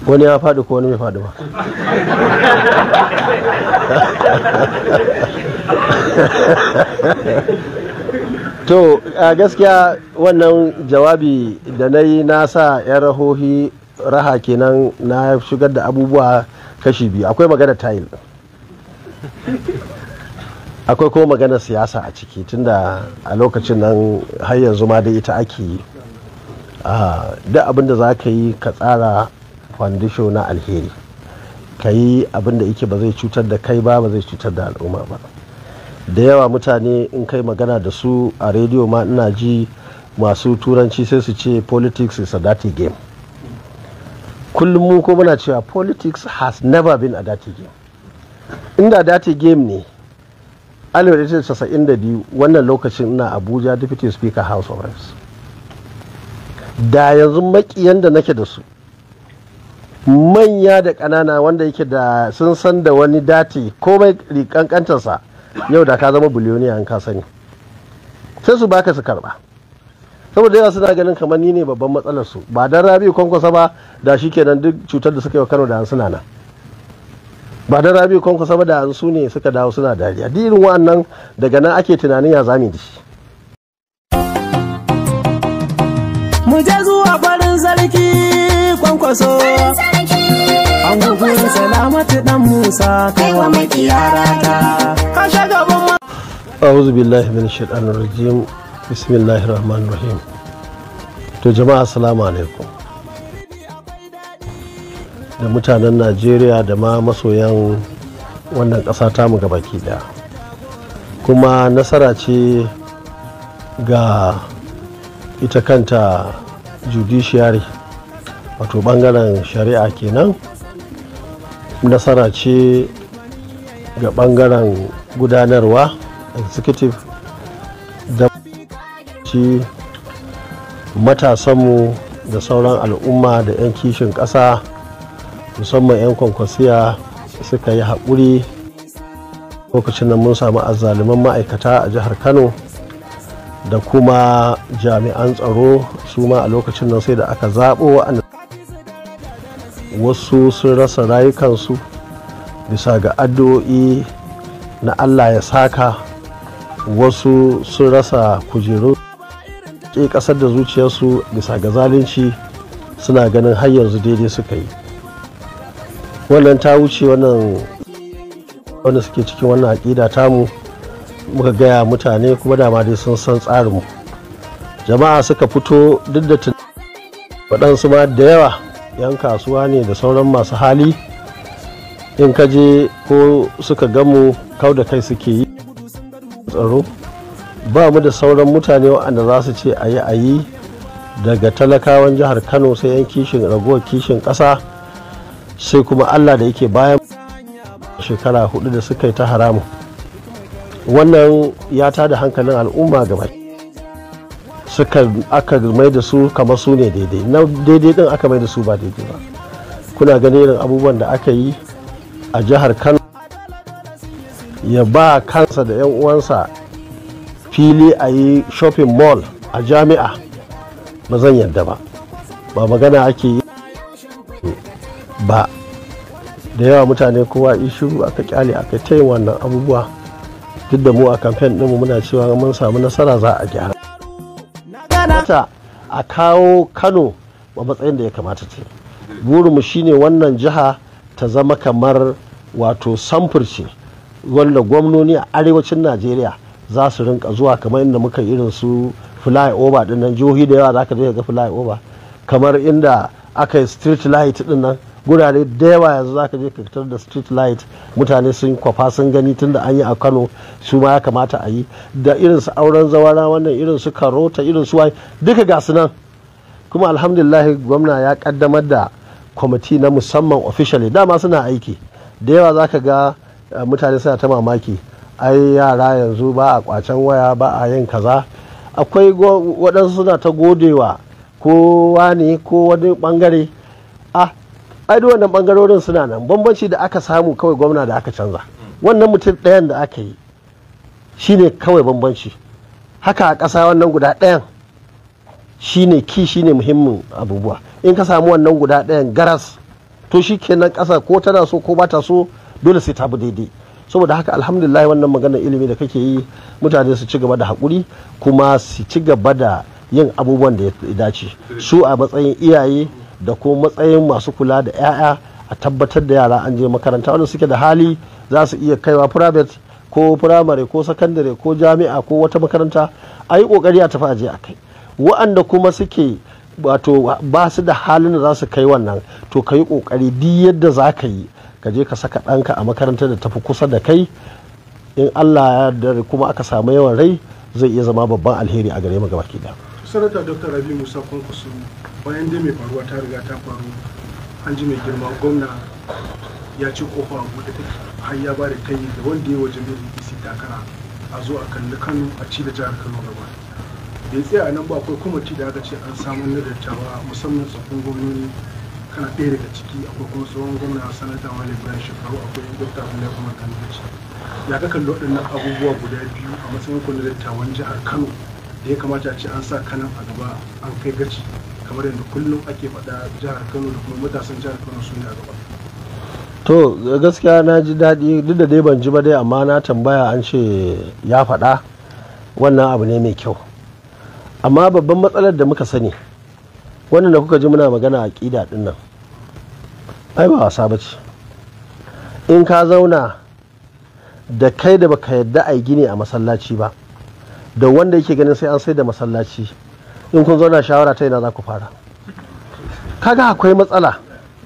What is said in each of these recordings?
wani ya faɗi ko wani bai faɗi ba. To a gaskiya wannan jawabi da na yi na sa 'yan rahohi raha kenan, na shigar da abubuwa kashi biyu. Akwai magana tayil, akwai kuma magana siyasa a ciki, tunda a lokacin nan har yanzu ma da ita ake yi. Duk abin da za ka yi ka tsara fandisho na alheri, ka yi abin da yake ba zai cutar da kai ba zai cutar da al'umma ba. Da yawa mutane in kai magana da su a rediyo ma ina ji masu turanci sai su ce politics is a dirty game. Kullum mu ko muna cewa politics has never been a dirty game. Inda dirty game ne 1992 wannan lokacin ina Abuja Deputy Speaker House of Reps, da yanzu makiyan da nake da su manya da ƙanana wanda yake da sun san da wani dati komai rikankantarsa, yau da ka zama biliyoniya an ka sani, sai su baka su karba. Saboda yawa suna ganin kamar ni ne babban matsalar su, ba dan Rabi'u Kwankwaso ba da shi kenan duk cutar da suka yi wa Kano da an suna nan. Ba dan Rabi'u Kwankwaso ba da an su ne suka dawo suna dariya. Duk irin wa'annan daga nan ake tunanin ya zami da shi. Mu je zuwa farin sarki Kwankwaso, an gugurin Salamatu dan Musa kai wa makiyarata. Ka shaga ban A'udhu billahi minash shaitanir rajim. Bismillahir rahmanir rahim. To jama'a assalamu alaikum. Da mutanen Najeriya da ma masoyan wannan ƙasa tamu gabaki daya. Kuma nasara ce ga ita kanta judiciary, wato bangaren shari'a kenan. Nasara ce ga bangaren gudanarwa executive da ci matasanmu da sauran al'umma da 'yan kishin ƙasa, musamman 'yan kwankwasiya suka yi haƙuri. Lokacin da mun samu azzaluman ma'aikata a jihar Kano da kuma jami'an tsaro, su ma a lokacin nan sai da aka zaɓo wa'anda wasu sun rasa rayukansu bisa ga addu'o'i na Allah ya saka, wasu sun rasa kujeru ke ƙasar da zuciyarsu bisa ga zalunci, suna ganin har yanzu daidai suka yi. Wannan ta wuce, wannan wanda suke cikin wannan aƙida tamu muka gaya mutane, kuma dama dai sun san tsarinmu. Jama'a suka fito duk da waɗansu ma da yawa 'yan kasuwa ne da sauran masu hali, in ka je ko suka gamu kau da kai suke yi. Tsaro ba mu da sauran mutane waɗanda za su ce a yi daga talakawan jihar Kano sai 'yan kishin ragowar kishin ƙasa, sai kuma Allah da yake bayan shekara 4 da suka yi ta haramu. Wannan ya tada hankalin al'umma gaba, aka mai da su kamar su ne daidai, na daidai din aka mai da su ba daidai ba. Kuna ganin irin abubuwan da aka yi a jihar Kano, ya ba kansa da 'yan uwansa fili a yi shopping mall a jami'a, ba zan yadda ba. Ba magana ake yi ba, da yawa mutane kowa ishu aka kyale aka ta yin wannan abubuwa. Duk da mu a kamfen ɗinmu muna cewa mun samu nasara za a gyara. A kawo Kano a matsayin da ya kamata ce. Burinmu shine wannan jiha ta zama kamar wato samfur ce wanda gwamnoni a arewacin Najeriya za su rinka zuwa, kamar inda muka irin su flyover din nan, jihohi da yawa za ka je ga flyover, kamar inda aka yi street light din nan, gurare da yawa yanzu za ka je ka fitar da street light, mutane sun kwafa sun gani tun da an yi a Kano, su ma ya kamata a yi. Da irin su auren zawara, wannan irin su karota, irin su waye, duka ga su nan. Kuma alhamdulillah gwamna ya kaddamar da kwamiti na musamman officially, dama suna aiki da yawa. za ka ga mutane suna ta mamaki, ai yara yanzu ba a kwacen waya, ba a yin kaza. Akwai waɗansu suna ta godewa ko wani ko wani bangare. Ai duk wannan bangarorin suna nan, bambanci da aka samu kawai gwamna da aka canza, wannan mutum ɗayan da aka yi shine kawai bambanci. Haka a ƙasa wannan guda ɗayan shine shine muhimmin abubuwa. In ka samu wannan guda ɗayan garas, to shi kenan ƙasa ko tana so ko ba ta so dole sai ta bi daidai. Saboda haka alhamdulillah wannan maganar ilimi da kake yi mutane su ci gaba da haƙuri kuma su ci gaba da yin abubuwan da ya dace su a matsayin iyaye da kuma matsayin masu kula da 'ya'ya a tabbatar da yara an je makaranta wanda suke da hali za su iya kaiwa private ko firamare ko sakandare ko jami'a ko wata makaranta a yi kokari a tafi aje a kai. Wa'anda kuma suke wato ba su da halin da za su kai wannan to ka yi kokari duk yadda za ka yi ka je ka saka ɗanka a makarantar da tafi kusa da kai. In Allah ya yarda kuma aka samu yawan rai zai iya zama babban alheri a gare mu gabaki da. Sanata Dr. Rabi Musa Kwankwaso, bayan dai mai faruwa ta riga ta faru, an ji mai girma gwamna ya ci kofa a buɗe take har ya ba da kai da wanda ya waje mai APC takara a zo a kalli Kano a ci da jihar Kano gaba. Da ya tsaya a nan ba akwai kwamiti da aka ce an samu na dattawa musamman tsoffin gwamnoni, kana ɗaya daga ciki, akwai kuma tsohon gwamna sanata Malam Ibrahim Shekaru, akwai Dr. Abdullahi Umar Kanoci. Ya ka kalli waɗannan abubuwa guda biyu a matsayin kun dattawan jihar Kano da ya kamata a ce an sa kanan a gaba an kai gaci kamar yadda kullum ake faɗa jihar Kano da kuma matasan jihar Kano su ne a gaba. To gaskiya na ji daɗi duk da dai ban ji ba dai amma na tambaya an ce ya faɗa wannan abu ne mai kyau. Amma babban matsalar da muka sani wannan da kuka ji muna magana a ƙida ɗin nan ai ba wasa ba ce. In ka zauna da kai da baka yadda a yi gini a masallaci ba da wanda yake ganin sai an sai da masallaci in kun zauna shawara ta ina za ku fara? Kaga akwai matsala.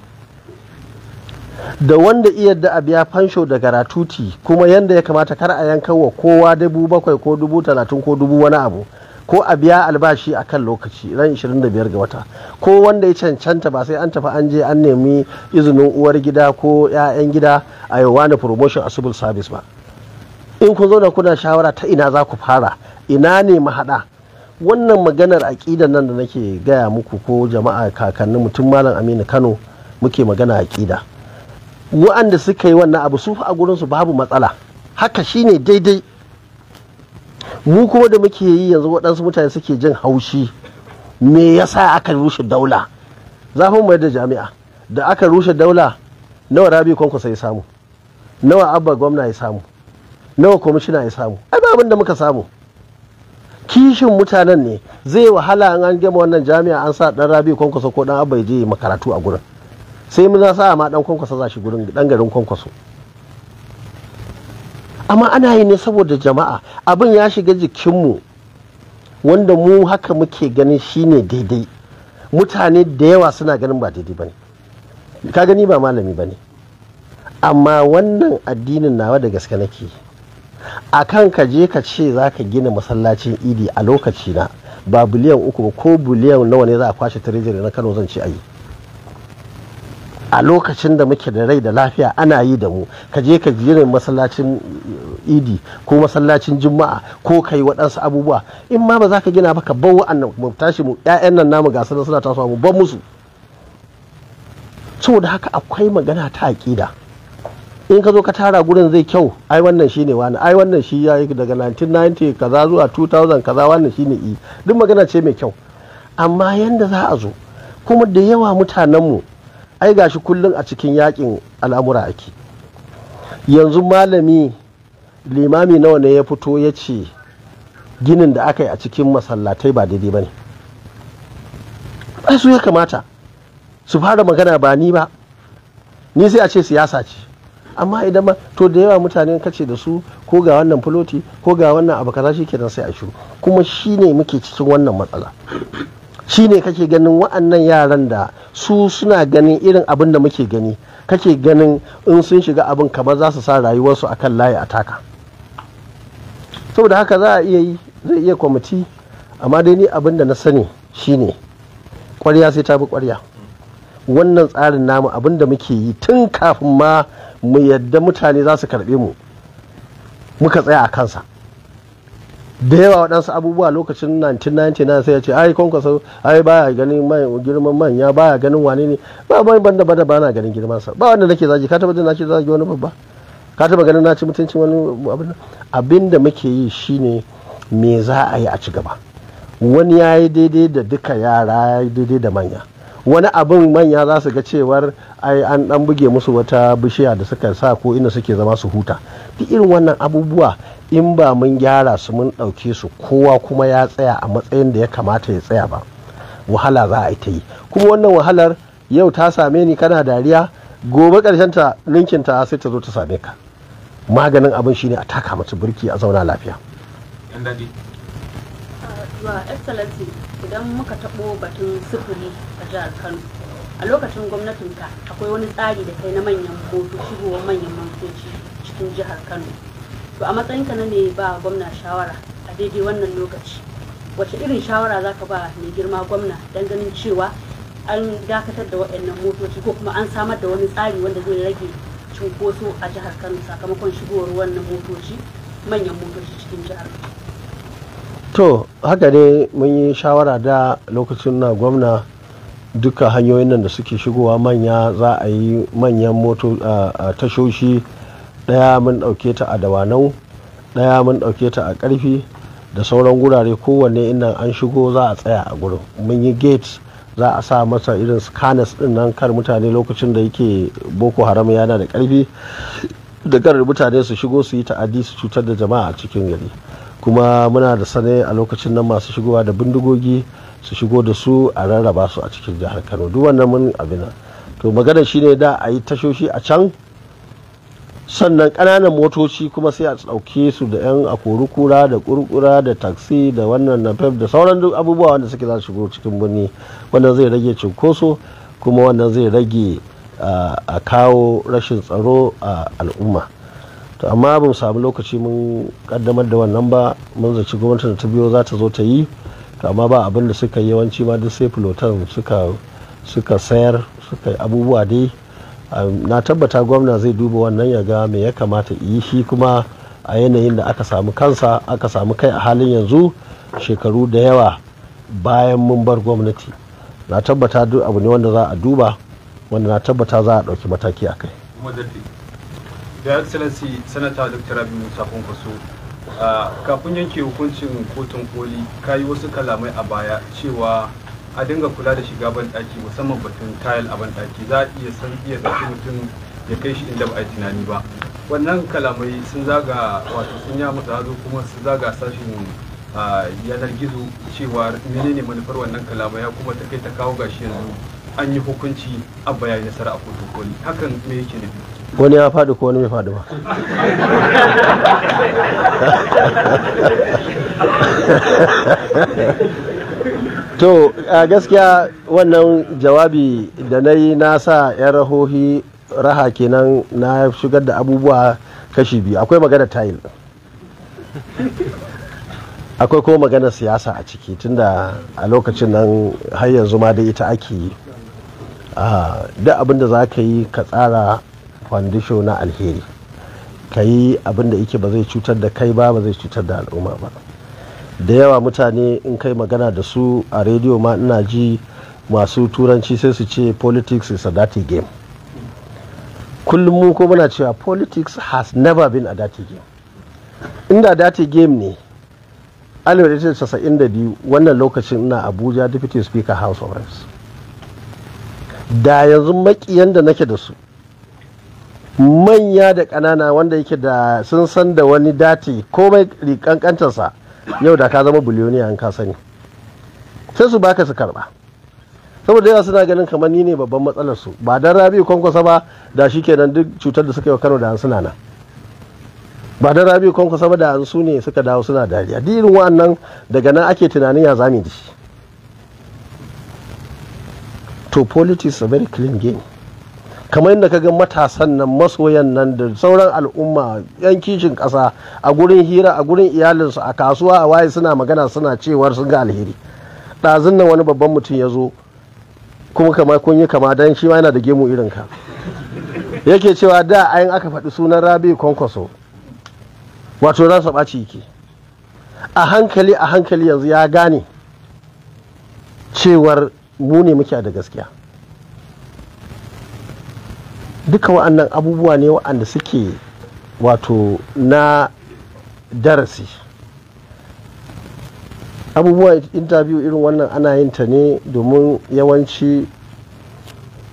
Da wanda iya da a biya fansho da garatuti kuma yanda ya kamata kar a yanka wa kowa 7,000 ko 30,000 ko 1,000 wani abu ko a biya albashi a kan lokaci ran 25 ga wata ko wanda ya cancanta ba sai an tafi an je an nemi izinin uwar gida ko 'ya'yan gida a yi wani promotion a civil service ba. In kun zauna kuna shawara ta ina za ku fara, ina ne mahaɗa? Wannan maganar aƙidan nan da nake gaya muku ko jama'a kakannin mutum Malam Aminu Kano muke magana aƙida. Wa'anda suka yi wannan abu su a gurinsu babu matsala, haka shine daidai. Mu kuma da muke yi yanzu waɗansu mutane suke jin haushi me yasa aka rushe daula. Zafin mai da jami'a da aka rushe daula nawa Rabi Kwankwaso ya samu, nawa Abba gwamna ya samu, nawa kwamishina ya samu? Ai ba abin da muka samu. Kishin mutanen ne zai wahala an gama wannan jami'a an sa ɗan Rabi Kwankwaso ko ɗan Abba ya je makaratu a gurin. Sai mun za sa ma ɗan Kwankwaso za shi gurin ɗan garin Kwankwaso. Amma ana yi ne saboda jama'a, abin ya shiga jikinmu wanda mu haka muke ganin shine daidai. Mutane da yawa suna ganin ba daidai bane. Ka gani ba malami bane, amma wannan addinin nawa da gaske nake. Akan ka je ka ce za ka gina masallacin idi a lokaci na ba biliyan 3 ba ko biliyan nawa ne za a kwashe treasury na Kano zan ce ayi. A lokacin da muke da rai da lafiya ana yi da mu, ka je ka gina masallacin idi ko masallacin juma'a ko ka yi waɗansu abubuwa. In ma ba za ka gina ba ka bar wa'annan mu tashi mu 'ya'yan nan namu ga suna tasowa mu bar musu. Saboda haka akwai magana ta aƙida. In ka zo ka tara gurin zai kyau, ai wannan shine wani, ai wannan shi ya yi daga 1990 kaza zuwa 2000 kaza, wannan shine i. Duk magana ce mai kyau. Amma yanda za a zo kuma da yawa mutanenmu ai gashi kullum a cikin yakin al'amura ake. Yanzu malami limami nawa ne ya fito ya ce ginin da aka yi a cikin masallatai ba daidai ba ne? Ai su ya kamata su fara magana ba ni ba. Ni sai a ce siyasa ce. Amma idan ma to da yawa mutane kace da su ko ga wannan fuloti ko ga wannan abu kaza shikenan sai a shiru. Kuma shine muke cikin wannan matsala. Shine kake ganin wa'annan yaran da su suna ganin irin abin da muke gani, kake ganin in sun shiga abin kamar za su sa rayuwarsu akan layi a taka. Saboda haka za a iya yi, zai iya kwamiti, amma dai ni abin da na sani shine ƙwarya sai ta bi ƙwarya. Wannan tsarin namu abin da muke yi tun kafin ma mu yadda mutane za su karɓe mu muka tsaya a kansa. Da yawa waɗansu abubuwa lokacin 1999 sai ya ce ai Kwankwaso ai baya ganin girman manya, baya ganin wane ne, ba banda ba na ganin girmansa, ba wanda nake zagi. Ka taba jin na ce zagi wani babba? Ka taba ganin na ci mutuncin wani abin da muke yi shine me za a yi a ci gaba. Wani ya yi daidai da duka yara, ya yi daidai da manya, wani abin manya za su ga cewar ai an dan buge musu wata bishiya da suka sa ko inda suke zama su huta. Duk irin wannan abubuwa in ba mun gyara su mun ɗauke su kowa kuma ya tsaya a matsayin da ya kamata ya tsaya ba, wahala za a yi ta yi. Kuma wannan wahalar yau ta same ni kana dariya, gobe ƙarshen ta ninkin ta sai ta zo ta same ka. Maganin abin shine a taka mata burki a zauna lafiya. Excellency, idan muka taɓo batun sufuri a jihar Kano, a lokacin gwamnatinka akwai wani tsari da kai na manyan motoci, shigowar manyan motoci cikin jihar Kano. To a matsayinka na ne ba gwamna shawara a daidai wannan lokaci, wace irin shawara za ka ba mai girma gwamna don ganin cewa an dakatar da waɗannan motoci ko kuma an samar da wani tsari wanda zai rage cunkoso a jihar Kano sakamakon shigowar wannan motoci, manyan motoci cikin jihar Kano? To haka ne mun yi shawara da lokacin na gwamna, duka hanyoyin nan da suke shigowa manya za a yi manyan tashoshi. Ɗaya mun ɗauke ta a Dawanau, ɗaya mun ɗauke ta a Ƙarfi da sauran gurare. Kowanne inda an shigo za a tsaya a gurin. Mun yi gates, za a sa masa irin scanners ɗin nan kar mutane lokacin da yake Boko Haram yana da ƙarfi da kar mutane su shigo su yi ta'addi su cutar da jama'a a cikin gari. Kuma muna da sane a lokacin nan masu shigowa da bindigogi su shigo da su a rarraba su a cikin jihar Kano. Duk wannan mun abin. To magana shine da a yi tashoshi a can, sannan ƙananan motoci kuma sai a ɗauke su da 'yan akorukura da kurkura da taxi da wannan napep da sauran duk abubuwa wanda suke za su shigo cikin birni. Wannan zai rage cinkoso kuma wannan zai rage a kawo rashin tsaro a al'umma. To amma ba mu samu lokaci mun kaddamar da wannan ba, mun zaci gwamnati da ta biyo za ta zo ta yi. To amma ba abin da suka yi, yawanci ma duk sai filotan suka sayar, suka yi abubuwa dai. Na tabbata gwamna zai duba wannan ya ga me ya kamata yi shi, kuma a yanayin da aka samu kansa aka samu kai a halin yanzu shekaru da yawa bayan mun bar gwamnati. Na tabbata duk abu ne wanda za a duba, wanda na tabbata za a ɗauki mataki a kai. Da Excellency Sanata Dr. Rabi Musa Kwankwaso, kafin yanke hukuncin kotun koli ka yi wasu kalamai a baya cewa a dinga kula da shiga banɗaki, musamman batun tayal a banɗaki za a iya ɗauki mutum ya kai shi inda ba a yi tunani ba. Wannan kalamai sun zaga wato sun ya mutsa hazo kuma sun zaga sashin yanar gizo cewa menene manufar wannan kalamai, kuma ta kai ta kawo gashi yanzu an yi hukunci abba ya yi nasara a kotun koli. Hakan me yake nufi? Wani ya faɗi ko wani bai faɗi ba. To gaskiya wannan jawabi da na yi na sa 'yan rahohi raha kenan, na shigar da abubuwa kashi biyu. Akwai magana tayil, akwai kuma magana siyasa a ciki, tunda a lokacin nan har yanzu ma da ita ake yi. Duk abin da za ka yi ka tsara kwandisho na alheri, ka yi abin da yake ba zai cutar da kai ba zai cutar da al'umma ba. Da yawa mutane in kai magana da su a rediyo ma ina ji masu turanci sai su ce politics is a dirty game. Kullum mu ko muna cewa politics has never been a dirty game. Inda dirty game ne 1992 wannan lokacin ina Abuja Deputy Speaker House of Reps, da yanzu makiyan da nake da su manya da ƙanana wanda yake da sun san da wani dati komai rikankantarsa, yau da ka zama biliyoniya an ka sani, sai su baka su karba. Saboda yawa suna ganin kamar ni ne babban matsalar su, ba dan Rabi'u Kwankwasa ba da shi kenan duk cutar da suka yi wa Kano da an suna nan. Ba dan Rabi'u Kwankwasa ba da an su ne suka dawo suna dariya. Duk irin wa'annan daga nan ake tunanin ya zami da shi. To politics is a very clean game. Kamar yadda ka ga matasan nan, masoyan nan da sauran al'umma, yan kishin ƙasa a gurin hira, a gurin iyalinsu, a kasuwa, a waye suna magana suna cewar sun ga alheri. Ɗazun nan wani babban mutum ya zo, kuma kamar kun yi kama dan shi ma yana da gemu irin ka, yake cewa da ayin aka faɗi sunan Rabi'u Kwankwaso wato za su ɓaci yake. A hankali yanzu ya gane cewar mu ne muke da gaskiya. Duka wa'annan abubuwa ne wa'anda suke wato na darasi. Abubuwa interview irin wannan ana yin ta ne domin yawanci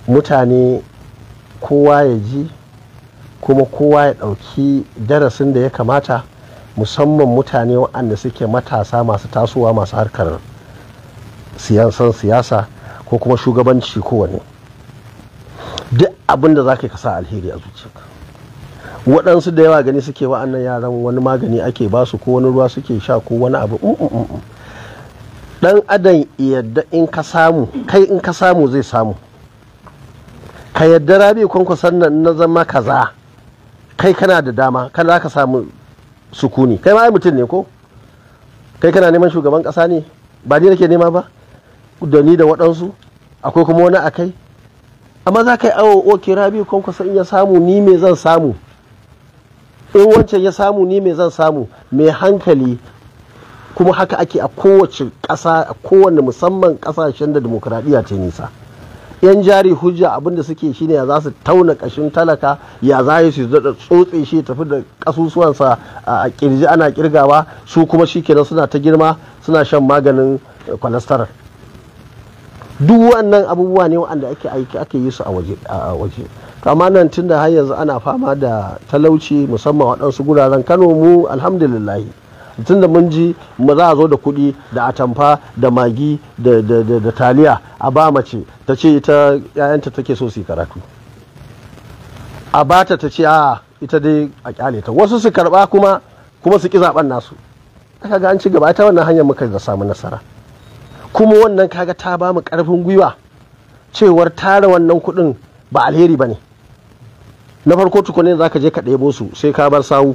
mutane kowa ya ji kuma kowa ya ɗauki darasin da ya kamata, musamman mutane waɗanda suke matasa masu tasowa masu harkar siyasa ko kuma shugabanci kowane. Duk abin da za ka sa alheri a zuciyarka. Waɗansu da yawa gani suke wa'annan yaran wani magani ake ba su ko wani ruwa suke sha ko wani abu. Ɗan adam yadda in ka samu, kai in ka samu zai samu. Ka yadda Rabi Kwankwason nan na zama kaza, kai kana da dama, kana ka samu sukuni. Kai ma mutum ne ko? Kai kana neman shugaban ƙasa ne? Ba ni nake nema ba? Da ni da waɗansu? Akwai kuma wani a kai? Amma za ka yi awo, oke Rabi Kwankwason in ya samu ni me zan samu? In wancan ya samu ni me zan samu? Mai hankali. Kuma haka ake a kowace ƙasa, a kowane musamman ƙasashen da demokuraɗiyya ta nisa. Yan jari hujja abinda suke shine ya za su tauna ƙashin talaka, ya za su daɗa tsotse shi tafi da ƙasusuwansa a ƙirji ana ƙirgawa, su kuma shi kenan suna ta girma suna shan maganin cholesterol. Duk wannan abubuwa ne wanda ake yi su a waje. Amma nan tun da har yanzu ana fama da talauci musamman waɗansu guraren, Kano mu alhamdulillah tun da mun ji mu za a zo da kuɗi da atamfa da magi da taliya a ba mace ta ce ita ‘ya'yanta take so su yi karatu, a bata ta ce a ita dai a kyale ta, wasu su karɓa kuma su ƙi zaɓen nasu. Aka ga an ci gaba ta wannan hanyar muka ga samu nasara, kuma wannan kaga ta ba mu ƙarfin gwiwa cewar tara wannan kuɗin ba alheri ba ne. Na farko tukune za ka je ka ɗebo su sai ka bar sawu,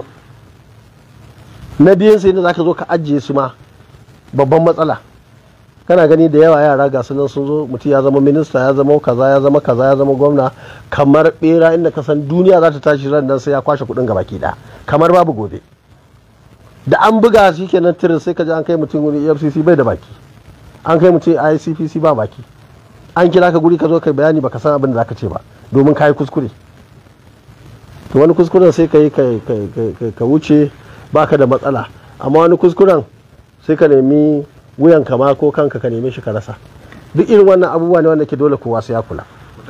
na biyan sai da za ka zo ka ajiye su ma babban matsala. Kana gani da yawa yara ga sunan sun zo, mutum ya zama minista, ya zama kaza, ya zama kaza, ya zama gwamna, kamar bera inda ka san duniya za ta tashi ran nan sai ya kwashe kuɗin gabaki ɗaya, kamar babu gobe. Da an buga shi kenan tirin sai ka ji an kai mutum wani EFCC bai da baki, an kai mutum ICPC ba baki, an kira ka guri ka zo kai bayani baka san abin da zaka ce ba domin ka yi kuskure. To wani kuskuren sai ka yi ka wuce baka da matsala, amma wani kuskuren sai ka nemi wuyan kama ko kanka ka neme shi ka rasa. Duk irin wannan abubuwa ne wanda ke dole kowa sai ya kula.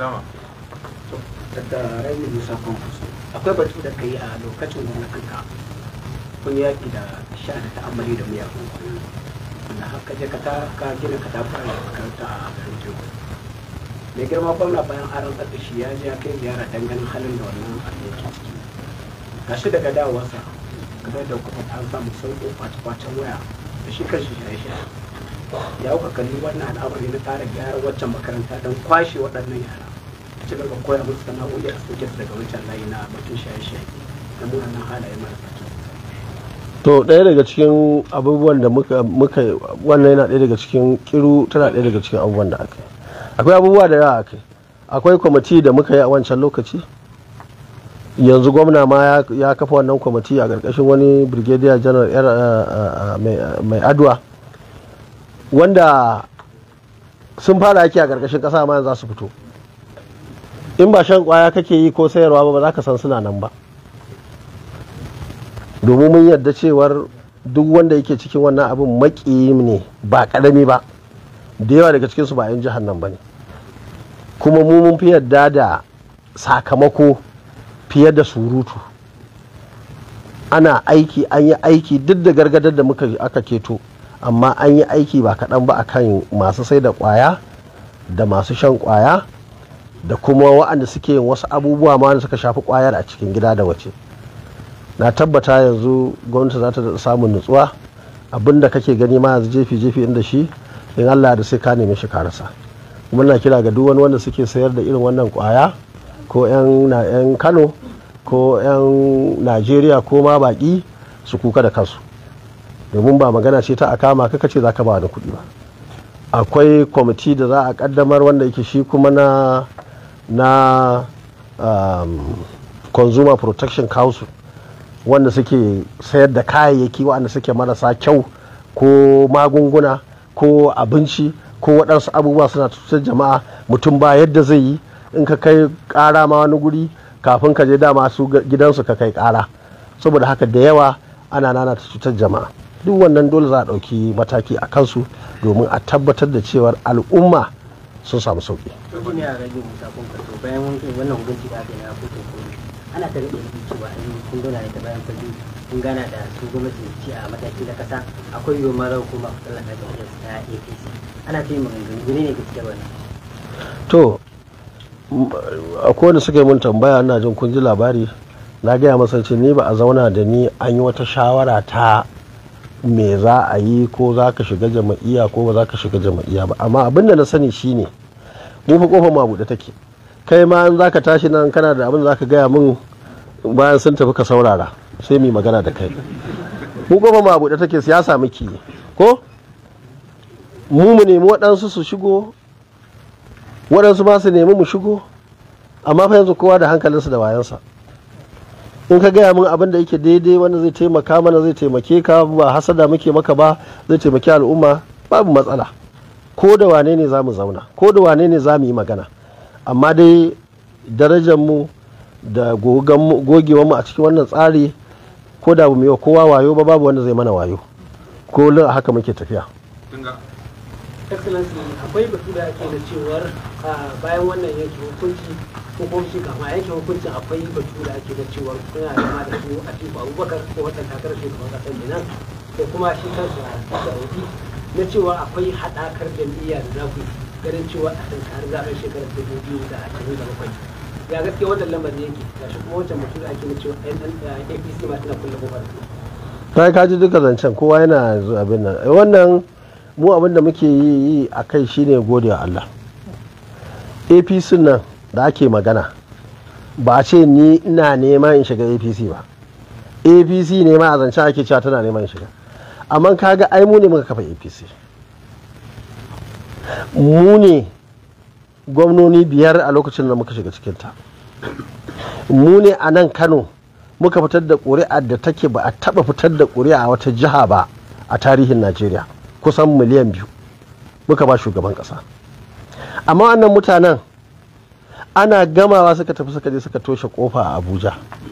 Akwai batu da kai a lokacin gwamnatinka kun yaƙi da sha da ta'ammali da miyagun kwayoyi, wanda haka je ka gina ka tafi a makaranta a garin Jego. Mai girma gwamna bayan an rantsar da shi ya je ya kai ziyara ganin halin da wannan abin yake ciki. Gashi daga dawowarsa kamar da kuma ta samu sauƙin kwace-kwacen waya da shi kan shi shaye-shaye. Ya kuka kalli wannan al'amari na tara gyara waccan makaranta don kwashe waɗannan yara, ci gaba koya musu sana'o'i a suke daga wancan layi na batun shaye-shaye da munanan halaye marasa kyau. To ɗaya daga cikin abubuwan da muka wannan yana ɗaya daga cikin kiru, tana ɗaya daga cikin abubuwan da aka yi. Akwai abubuwa da yawa aka yi. Akwai kwamiti da muka yi a wancan lokaci, yanzu gwamna ma ya kafa wannan kwamiti a ƙarƙashin wani brigadier general mai adwa, wanda sun fara aiki a ƙarƙashin ƙasa ma za su fito. In ba shan ƙwaya kake yi ko sayarwa ba za ka san suna nan ba, domin mun yarda cewar duk wanda yake cikin wannan abin maƙiyi ne ba ƙarami ba, da yawa daga cikinsu ba 'yan jihar nan ba ne. Kuma mu mun fi yarda da sakamako fiye da surutu. Ana aiki, an yi aiki duk da gargadar da aka keto, amma an yi aiki ba kaɗan ba akan masu sai da ƙwaya da masu shan ƙwaya da kuma waɗanda suke yin wasu abubuwa ma wanda suka shafi ƙwayar a cikin gida da waje. Na tabbata yanzu gwamnati za ta samun nutsuwa, abinda kake gani ma yanzu jefi inda shi in Allah da sai ka neme shi ka rasa. Kuma na kira ga duk wani wanda suke sayar da irin wannan ƙwaya, ko 'yan Kano ko 'yan Najeriya ko ma baƙi, su kuka da kansu, domin ba magana ce ta a kama kaka ce za ka ba wani kuɗi ba. Akwai kwamiti da za a ƙaddamar wanda yake shi kuma na Consumer Protection Council, wanda suke sayar da kayayyaki waɗanda suke marasa kyau ko magunguna ko abinci ko waɗansu abubuwa suna cutar jama'a, mutum ba yadda zai yi, in ka kai ƙara ma wani guri kafin ka je dama su gidansu ka kai ƙara. Saboda haka da yawa ana nanata cutar jama'a. Duk wannan dole za a ɗauki mataki a kansu domin a tabbatar da cewar al'umma sun samu sauki. ne a rage musa kun kaso bayan wannan hukunci da aka yi na kotun koli ana ta rike cewa an kun dona ne ta bayan fage kun gana da su gwamnati ci a mataki na kasa akwai yiwu mara hukuma ku tsallaka da wajen ta APC ana ta yi maganganu ne gaskiya wannan. To akwai wanda suka yi mun tambaya ina jin kun ji labari na gaya masa ce ni ba a zauna da ni an yi wata shawara ta me za a yi ko za ka shiga jama'iyya ko ba za ka shiga jama'iyya ba, amma abin da na sani shine mu fa kofar ma buɗe take. Kai ma in za ka tashi nan kana da abin da za ka gaya min bayan sun tafi ka saurara sai mu magana da kai. Mu kofar ma buɗe take, siyasa muke ko mu nemi waɗansu su shigo waɗansu ba su nemi mu shigo, amma fa yanzu kowa da hankalinsa da wayansa. In ka gaya min abin da yake daidai wanda zai taimaka mana zai taimake ka, ba hasada muke maka ba, zai taimaki al'umma, babu matsala. Ko da wane ne za mu zauna, ko da wane ne za mu yi magana, amma dai darajar mu da gogewar mu a cikin wannan tsari ko da ba mu yi wa kowa wayo ba, babu wanda zai mana wayo, ko haka muke tafiya. Excellency, akwai batu da ake da cewar bayan wannan yanke hukunci ko kuma shi kama yanke hukuncin akwai batu da ake da cewar kuna zama da su a cikin Abubakar ko wata takarar shugaban kasar kenan da kuma shi kansa Saudi na cewa akwai haɗakar jam'iyya da za ku ganin cewa a tankarar zaɓen shekarar 2027. Ya gaskiya wannan lamarin yake gashi kuma wancan batu da ake da cewa APC ma tana kulle kofar. Ta kaji duka zancen kowa yana abin nan wannan mu abin da muke yi a kai shine gode wa Allah. APC nan da ake magana ba a ce ni ina nema in shiga APC ba, APC ne ma a zancen ake cewa tana neman shiga, amma kaga ai mu ne muka kafa APC, mu ne gwamnoni 5 a lokacin da muka shiga cikinta, mu ne a nan Kano muka fitar da ƙuri'a da take ba a taɓa fitar da ƙuri'a a wata jiha ba a tarihin Najeriya, kusan miliyan 2 muka ba shugaban ƙasa. Amma wannan mutanen ana gamawa suka tafi suka je suka toshe kofa a Abuja.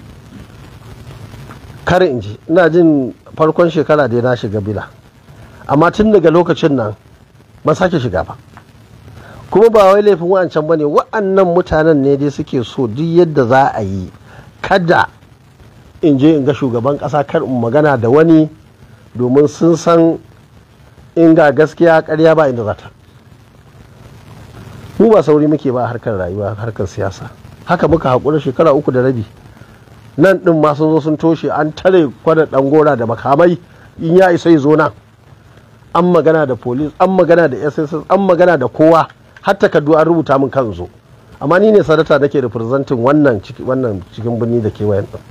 Kar in ji ina jin farkon shekara da na shiga bila, amma tun daga lokacin nan ban sake shiga ba, kuma ba wai laifin wa'ancan bane, wa'annan mutanen ne dai suke so duk yadda za a yi kada in je in ga shugaban ƙasa, kar in magana da wani, domin sun san in ga gaskiya ƙarya ba inda za ta. Mu ba sauri muke ba harkar rayuwa, harkar siyasa, haka muka haƙura shekara 3 da rabi. Nan ɗin ma sun zo sun toshe, an tare kwanan ɗan gora da makamai, in ya isa zo nan, an magana da police, an magana da SSS, an magana da kowa, har takardu an rubuta min kan zo, amma ni ne sanata nake representing wannan cikin birni da kewayen ɗin.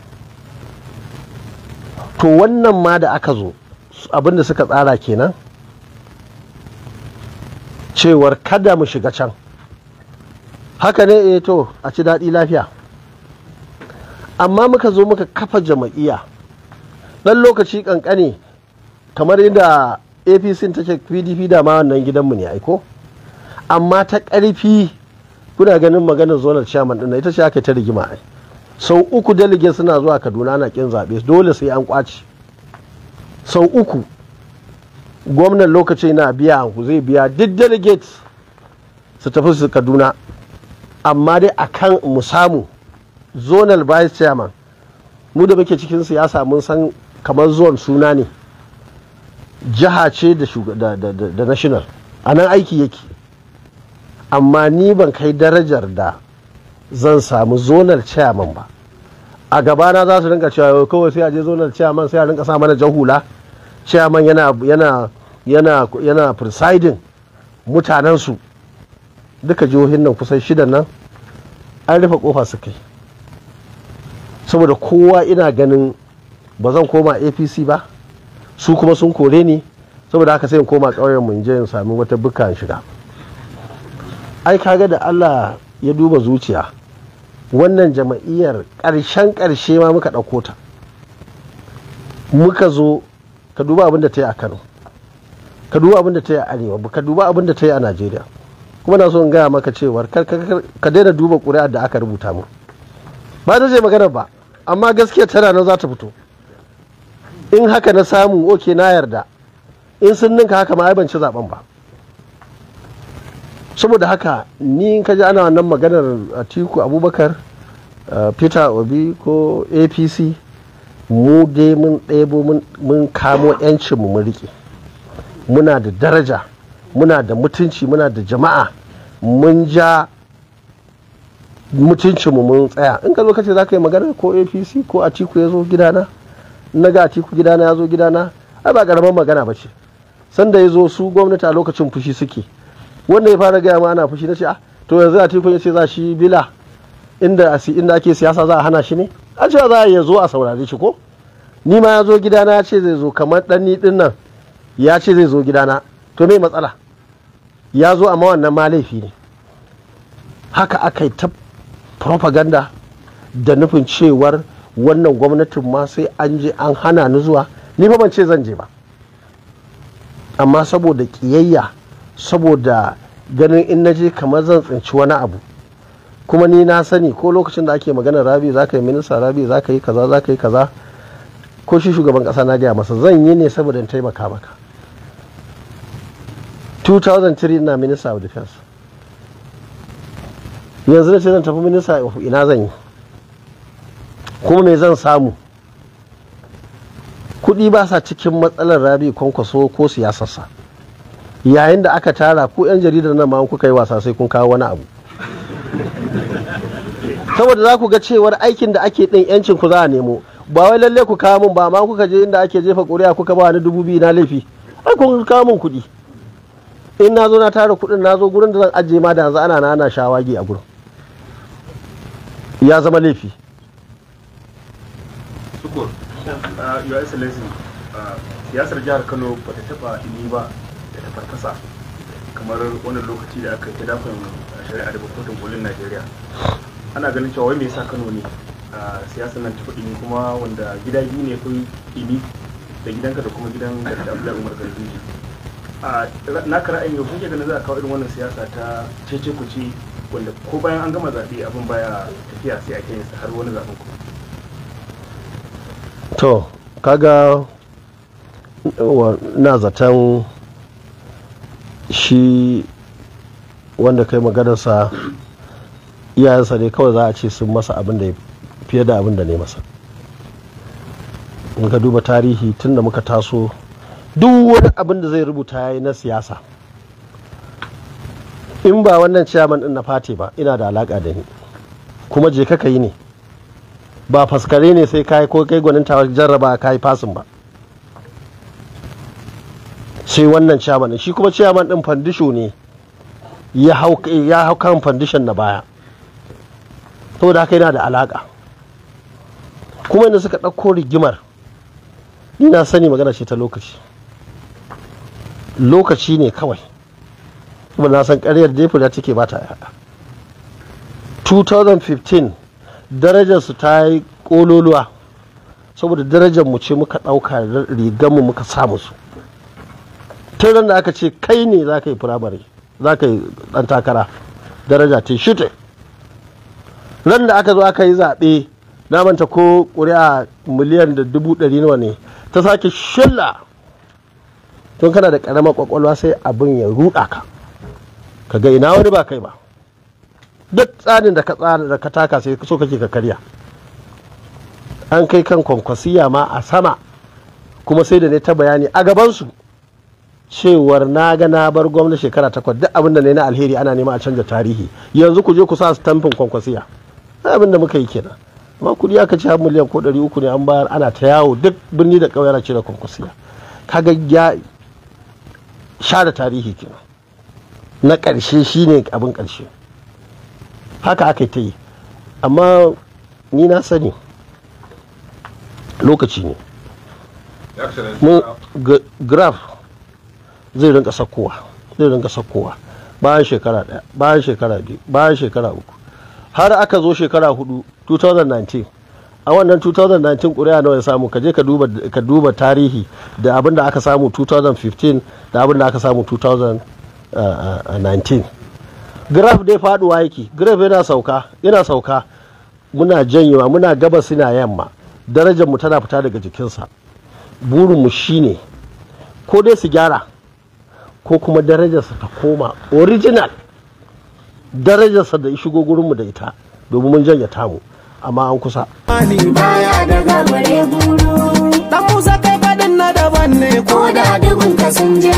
To wannan ma da aka zo abinda suka tsara kenan, cewar kada mu shiga can. Haka ne, to a ci daɗi lafiya. Amma muka zo muka kafa jama'iyya ɗan lokaci ƙanƙane, kamar yadda APC take, PDP da ma wannan gidanmu ne aiko, amma ta ƙarfi. Kuna ganin maganar zonal chairman ɗin ita ce aka ta rigima ai, sau 3 delegate suna zuwa Kaduna na ƙin zaɓe, dole sai an ƙwace. Sau 3 gwamnan lokaci na biya zai biya duk delegates su tafi su Kaduna, amma dai akan mu samu zonal vice chairman. Mu da muke cikin siyasa mun san kamar zone suna ne, jiha ce da national, a nan aiki yake, amma ni ban kai darajar da zan samu zonal chairman ba. A gabana za su rinka cewa kawai sai a je zonal chairman sai a rinka sa mana jahula, chairman yana presiding mutanensu. Duka jihohin nan kusan 6 nan an rufe kofa su kai, saboda kowa ina ganin ba zan koma APC ba, su kuma sun kore ni, saboda haka sai in koma ƙauyen mu in je in sami wata bukkan shiga. Ai kaga da Allah ya duba zuciya, wannan jama'iyyar ƙarshe ma muka ɗauko ta, muka zo. Ka duba abin da ta yi a Kano, ka duba abin da ta yi a Arewa, ka duba abin da ta yi a Najeriya. Kuma na so in gaya maka cewar ka daina duba ƙuri'ar da aka rubuta mu, ba ta ce maganar ba, amma gaskiya tana nan za ta fito. In haka na samu oke na yarda, in sun ninka haka ma ai ban ci zaben ba. saboda haka ni ka ji ana wannan maganar Atiku Abubakar, Peter Obi ko APC, mu dai mun ɗebo mun kamo 'yancinmu mun riƙe. Muna da daraja, muna da mutunci, muna da jama'a, mun ja mutuncinmu mun tsaya. In ka zo kace za ka yi magana ko APC ko Atiku ya zo gidana, na ga Atiku gidana ya zo gidana, ai ba ƙaramin magana ba ce. Sanda ya zo su gwamnati a lokacin fushi suke, wanda ya fara gaya ma ana fushi na ce to yanzu Atiku ya ce za shi bila inda ake siyasa za a hana shi ne, a ce za a ya zo a saurare shi ko. Ni ma ya zo gidana ya ce zai zo, kamar ɗanni ɗin nan ya ce zai zo gidana, to me matsala? Ya zo amma wannan ma laifi ne. Haka aka yi ta propaganda da nufin cewar wannan gwamnatin ma sai an je an hana ni zuwa. Ni fa ban ce zan je ba, amma saboda kiyayya, saboda ganin in na je kamar zan tsinci wani abu. Kuma ni na sani ko lokacin da ake magana Rabi za ka yi minista, Rabi za ka yi kaza, za ka yi kaza, ko shi shugaban kasa na gaya masa zan yi ne saboda in taimaka maka. 2003 ina minister of defense, yanzu na ce zan tafi minister of ina zan yi, kuma me zan samu? Kuɗi ba sa cikin matsalar Rabi Kwankwaso ko siyasarsa. Yayin da aka tara ku 'yan jaridar nan ma kuka yi wasa sai kun kawo wani abu, saboda za ku ga cewar aikin da ake ɗin 'yancin ku za a nemo. Ba wai lalle ku kawo min ba, amma kuka je inda ake jefa ƙuri'a kuka ba ni 2,000 na laifi, ai kun kawo min kuɗi. In na zo na tara kuɗin, na zo gurin da zan ajiye ma da yanzu ana shawagi a gurin, ya zama laifi. Sukur, Your Excellency, siyasar jihar Kano ba ta taɓa ini ba da ta farfasa kamar wannan lokaci da aka yi ta dafin shari'a da kotun kolin Najeriya. Ana ganin cewa wai me yasa Kano ne siyasar nan ta faɗi, kuma wanda gida biyu ne kun ini, da gidanka da kuma gidan da Abdullahi Umar Ganduje. Na kara ainihin yau kuke ganin za a kawo irin wannan siyasa ta cece kuce, wanda ko bayan an gama zaɓe abin baya tafiya sai a kai har wani zaɓen ku. To kaga na zaton shi wanda kai maganarsa iyayensa ne kawai za a ce sun masa abin da fiye da abin da ne masa. In ka duba tarihi tun da muka taso, duk wani abin da zai rubuta ya yi na siyasa, in ba wannan ciyaman din na fati ba ina da alaka da ni, kuma je ka yi ne, ba faskare ne sai kai ko kai gwanin ta jarraba kai fasin ba. Sai wannan ciyaman, shi kuma ciyaman din fandisho ne ya hau kan fandishon na baya, saboda haka yana da alaka. Kuma inda suka ɗauko rigimar, ni na sani magana ce ta lokaci ne kawai, kuma na san ƙaryar jefu da take ba ta yada. 2015 darajarsu ta yi ƙololuwa, saboda darajar mu ce muka ɗauka rigarmu muka sa musu. tun da aka ce kai ne za ka yi firamare, za ka yi ɗan takara, daraja ta shute. ran da aka zo aka yi zaɓe, na manta ko ƙuri'a miliyan da 100 nawa ne, ta sake shilla. Tun kana da ƙaramar ƙwaƙwalwa sai abin ya ruɗa ka ga ina wani ba kai ba. Duk tsarin da ka taka sai so kake ka karya. An kai kan kwankwasiya ma a sama, kuma sai da ne ta bayani a gabansu cewar na ga na bar gwamnati shekara 8, duk abin da ne na alheri ana nema a canja tarihi. Yanzu ku je ku sa stamfin kwankwasiya. Abin da muka yi kenan. Amma kudi aka ci har miliyan ko 300 ne an bayar, ana ta yawo duk birni da ƙauye ana cire kwankwasiya. Kaga ya share tarihi kenan. Na ƙarshe shine abin ƙarshe. Haka aka yi ta yi. Amma ni na sani lokaci ne. Graph zai rinka sakkowa bayan shekara 1, bayan shekara 2, bayan shekara 3, har aka zo shekara 4, 2019. A wannan 2019 ƙuri'a nawa ya samu? ka je ka duba tarihi da abin da aka samu 2015 da abin da aka samu 2019. Graph dai faduwa yake, graph yana sauka, muna janyewa, muna gabas suna yamma, darajar mu tana fita daga jikinsa. Burin mu shine ko dai su gyara ko kuma darajarsa ta koma original darajarsa da shigo gurinmu da ita domin mun janye tamu amma an kusa. Baya daga bare buru dan Musa kai fadin na daban ne ko da dubun ka sun je